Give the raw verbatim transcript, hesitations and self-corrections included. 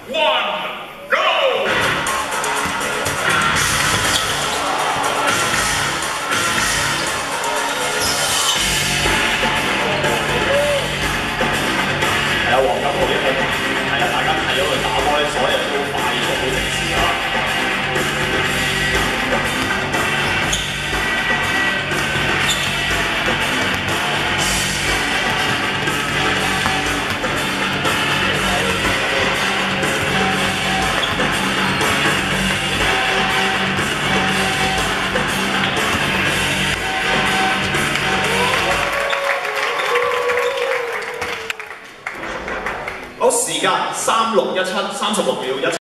one, go！ 係啊，黃金號呢個係啊，大家睇咗佢打波咧，所有人都快速好直視啊！ 好，時間三六一七，三十六秒一。